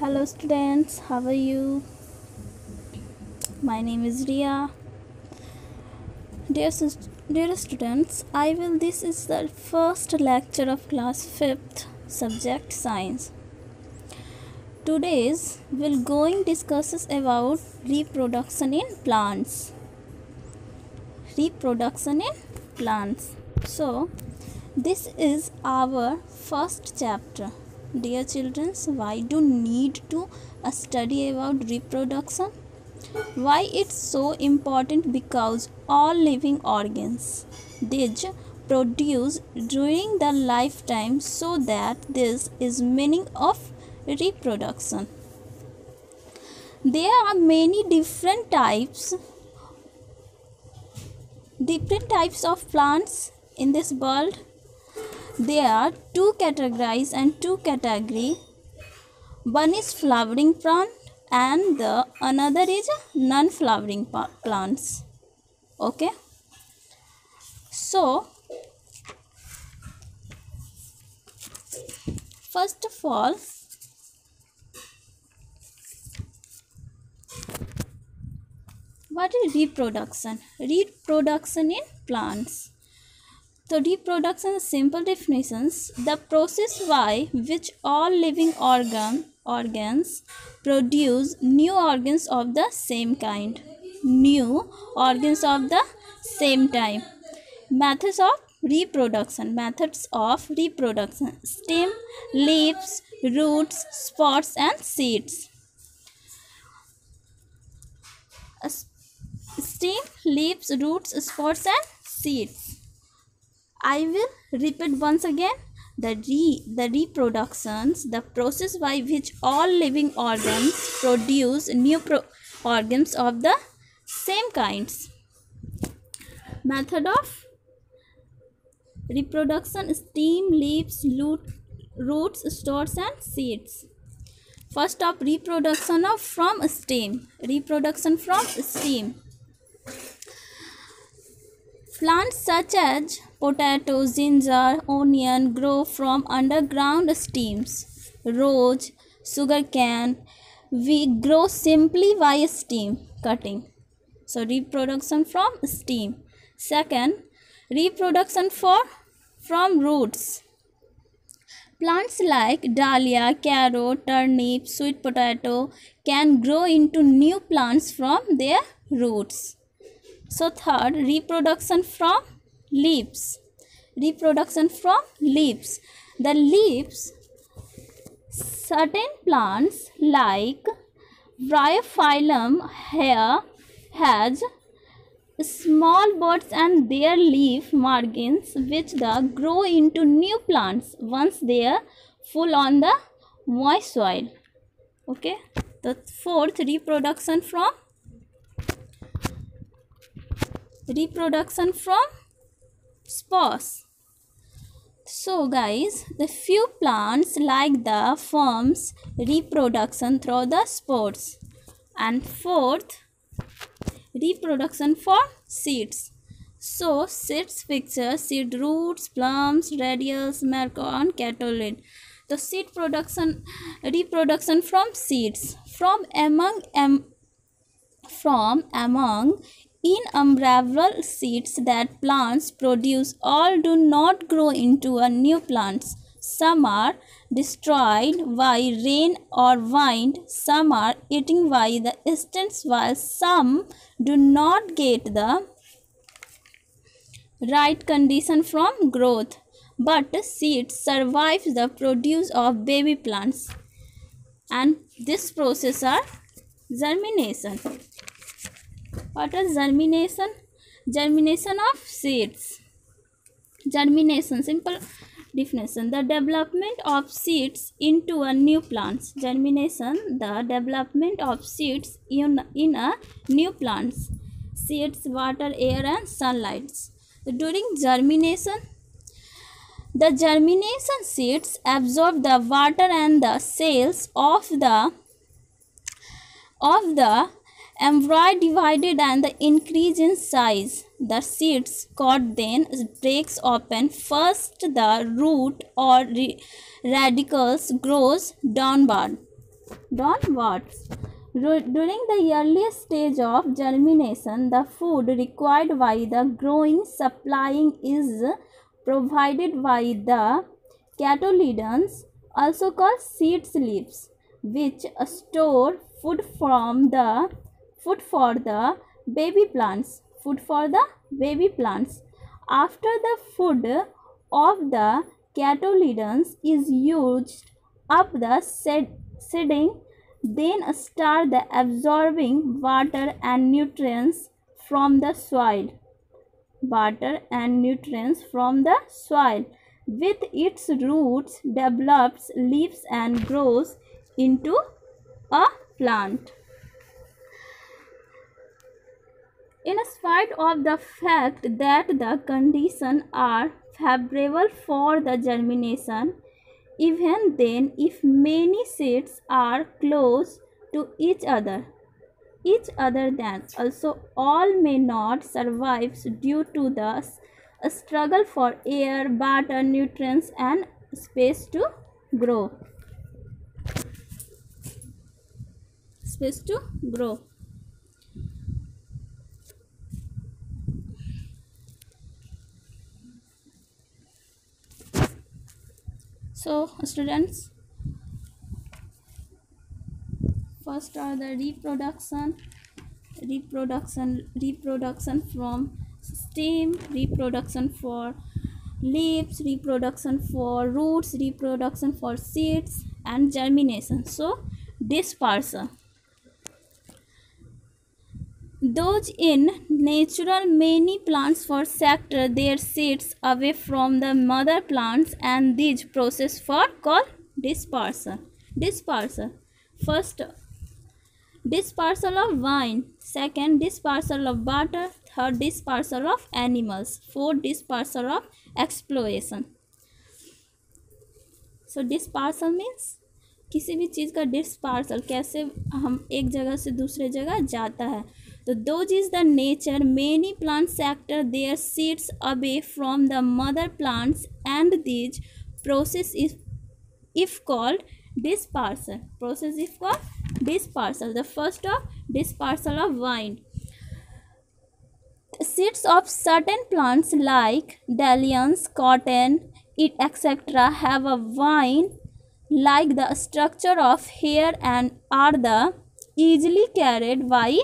Hello students, how are you? My name is Ria. Dear students, this is the first lecture of class 5th subject science. Today's we'll going discusses about reproduction in plants. Reproduction in plants. So, this is our first chapter. Dear children, why do need to study about reproduction? Why it's so important? Because all living organs they produce during the lifetime, so that this is meaning of reproduction. There are many different types of plants in this world. There are two categories and two category. One is flowering plant and the another is non-flowering plants. Okay. So, first of all, what is reproduction? Reproduction in plants. So, reproduction is simple definitions: the process by which all living organs produce new organs of the same kind. New organs of the same time. Methods of reproduction. Stem, leaves, roots, spores and seeds. Stem, leaves, roots, spores and seeds. I will repeat once again. The reproductions, the process by which all living organs produce new organs of the same kinds. Method of reproduction: stem, leaves, roots, stores and seeds. First of reproduction from stem. Reproduction from stem. Plants such as potato, ginger, onion grow from underground stems. Rose, sugarcane, we grow simply by stem cutting. So, reproduction from stem. Second, reproduction from roots. Plants like dahlia, carrot, turnip, sweet potato can grow into new plants from their roots. So, third, reproduction from leaves. Reproduction from leaves. The leaves, certain plants like Bryophyllum has small buds and their leaf margins which grow into new plants once they are full on the moist soil. Okay. The fourth, reproduction from spores. So guys, the few plants like the forms reproduction through the spores. And fourth, reproduction for seeds. So seeds picture: seed roots, plums, radicles, macron, catolid. The seed reproduction from seeds. From among innumerable seeds that plants produce, all do not grow into a new plants. Some are destroyed by rain or wind, some are eaten by the insects, while some do not get the right condition from growth. But seeds survive the produce of baby plants, and this process are germination. What is germination? Germination of seeds. Germination, simple definition: the development of seeds into a new plants. Germination, the development of seeds in a new plants. Seeds, water, air and sunlight. During germination, the germination seeds absorb the water and the cells of the embryo divided and the increase in size. The seeds cord then breaks open. First the root or radicals grows downward. downwards. During the earliest stage of germination, the food required by the growing supplying is provided by the cotyledons, also called seed leaves, which store food for the baby plants. Food for the baby plants. After the food of the cotyledons is used up, the seeding then start the absorbing water and nutrients from the soil. With its roots develops leaves and grows into a plant. In spite of the fact that the conditions are favorable for the germination, even then, if many seeds are close to each other then also all may not survive due to the struggle for air, water, nutrients and space to grow. So students, first are the reproduction from stem, reproduction for leaves, reproduction for roots, reproduction for seeds and germination. So dispersal. Those in natural, many plants for sector their seeds away from the mother plants, and these process for called dispersal. First, dispersal of vine. Second, dispersal of butter. Third, dispersal of animals. Fourth, dispersal of exploration. So dispersal means किसी भी चीज़ का डिस्पार्सल, कैसे हम एक जगह से दूसरे जगह जाता है. तो those is the nature many plant scatter their seeds away from the mother plants and these process if called dispersal. The first of dispersal of vine. Seeds of certain plants like dahlias, cotton, etc. have a vine like the structure of hair and are the easily carried by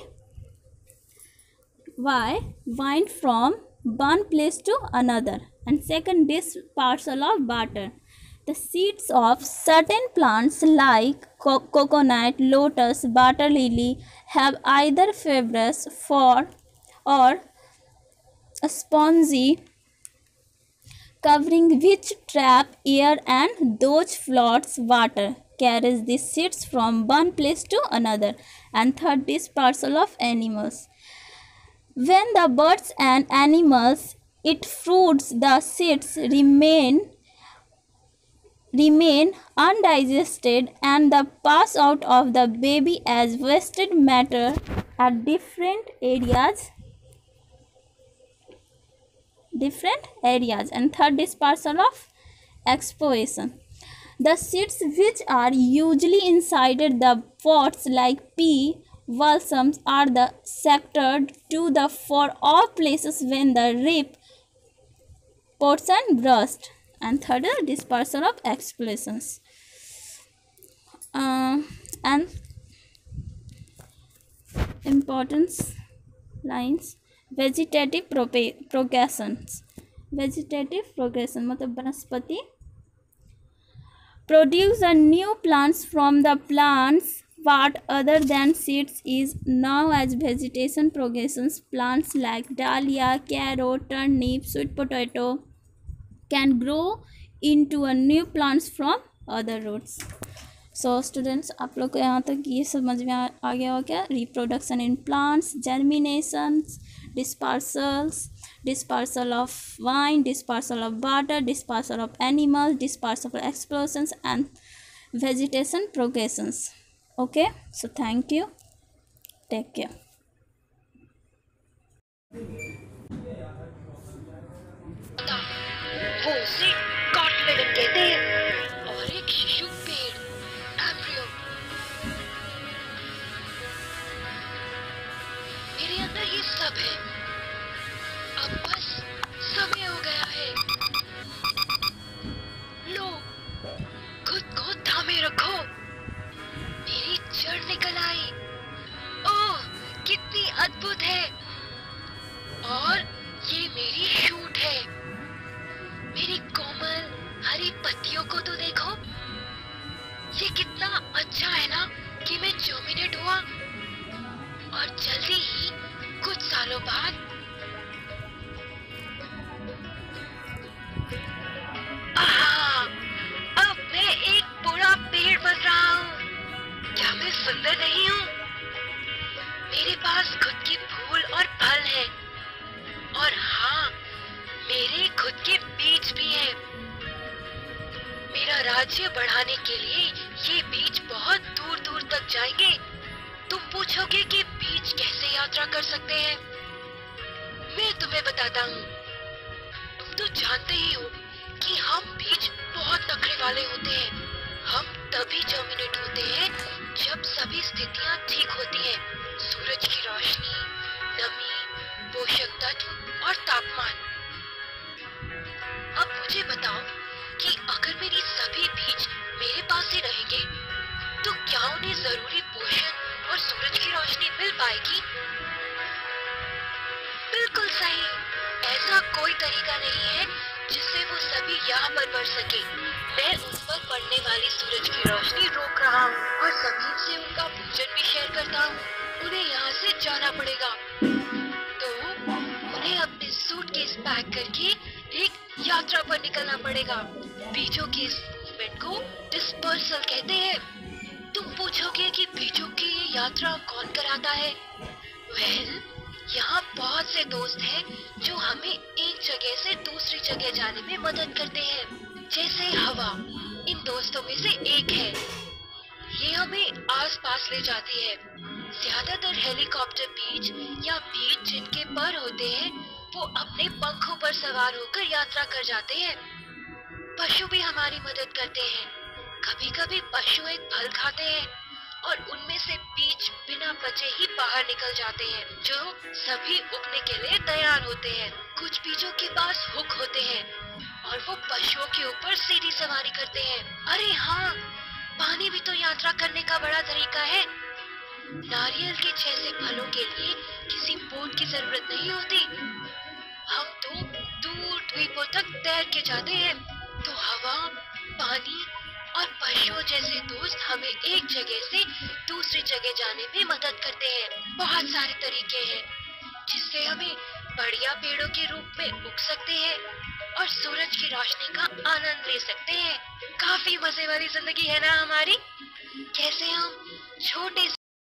vine from one place to another. And second, dispersal of butter. The seeds of certain plants like coconut, lotus, water lily have either fibrous or a spongy covering which trap air and those floats water, carries the seeds from one place to another. And third, dispersal of animals. When the birds and animals eat fruits, the seeds remain undigested and the pass out of the baby as wasted matter at different areas. And third, dispersal of exposition. The seeds which are usually inside the pods like pea, balsams are the sectored to the for all places when the rib portion burst. And third, dispersal of explosions. And importance lines. Vegetative progression मतलब वनस्पति produce a new plants from the plants what other than seeds is now as vegetation progressions. Plants like dahlia, carrot, turnip, sweet potato can grow into a new plants from other roots. So students, आप लोग को यहाँ तक ये समझ में आ गया हो क्या? Reproduction in plants, germinations, dispersal of vine, dispersal of butter, dispersal of animals, dispersal of explosions and vegetation progressions. Okay, so thank you, take care. वो उसे कॉटलेडन कहते हैं और एक शिशु पेड़ एम्ब्रियो अद्भुत है। और ये मेरी शूट है। मेरी कोमल हरी पत्तियों को तो देखो। ये कितना अच्छा है ना कि मैं जर्मिनेट हुआ और जल्दी ही कुछ सालों बाद आहा, अब मैं एक बड़ा पेड़ बन रहा हूँ। क्या मैं सुंदर नहीं हूँ? मेरे पास खुद के फूल और फल हैं। और हाँ, मेरे खुद के बीज भी हैं। मेरा राज्य बढ़ाने के लिए ये बीज बहुत दूर दूर तक जाएंगे। तुम पूछोगे कि बीज कैसे यात्रा कर सकते हैं? मैं तुम्हें बताता हूँ। तुम तो जानते ही हो कि हम बीज बहुत नखरे वाले होते हैं। हम तभी जर्मिनेट होते हैं जब सभी स्थितियाँ ठीक होती हैं। सूरज की रोशनी, नमी, पोषक तत्व और तापमान। अब मुझे बताओ कि अगर मेरी सभी बीज मेरे पास ही रहेंगे तो क्या उन्हें जरूरी पोषण और सूरज की रोशनी मिल पाएगी? बिल्कुल सही। ऐसा कोई तरीका नहीं है जिससे वो सभी यहाँ पर बढ़ सके। मैं उन पर पड़ने वाली सूरज की रोशनी रोक रहा हूँ और जमीन से उनका भोजन भी शेयर करता हूँ। उन्हें यहाँ से जाना पड़ेगा, तो उन्हें अपने सूटकेस पैक करके एक यात्रा पर निकलना पड़ेगा। बीजों के इस मूवमेंट को डिस्पर्सल कहते हैं। तुम पूछोगे कि बीजों की ये यात्रा कौन कराता है? वेल, यहाँ बहुत से दोस्त हैं जो हमें एक जगह से दूसरी जगह जाने में मदद करते हैं, जैसे हवा इन दोस्तों में से एक है। ये हमें आसपास ले जाती है। ज्यादातर हेलीकॉप्टर बीज या बीज जिनके पर होते हैं वो अपने पंखों पर सवार होकर यात्रा कर जाते हैं। पशु भी हमारी मदद करते हैं। कभी कभी पशु एक फल खाते हैं और उनमें से बीज बिना बचे ही बाहर निकल जाते हैं, जो सभी उगने के लिए तैयार होते हैं। कुछ बीजों के पास हुक होते हैं और वो पशुओं के ऊपर सीधी सवारी करते हैं। अरे हाँ, पानी भी तो यात्रा करने का बड़ा तरीका है। नारियल के जैसे फलों के लिए किसी बोट की जरूरत नहीं होती। हम तो दूर द्वीपों तक तैर के जाते हैं। तो हवा, पानी और पशुओं जैसे दोस्त हमें एक जगह से दूसरी जगह जाने में मदद करते हैं। बहुत सारे तरीके हैं जिससे हमें बढ़िया पेड़ों के रूप में उग सकते हैं और सूरज की रोशनी का आनंद ले सकते हैं। काफी मजे वाली जिंदगी है ना हमारी। कैसे हम छोटे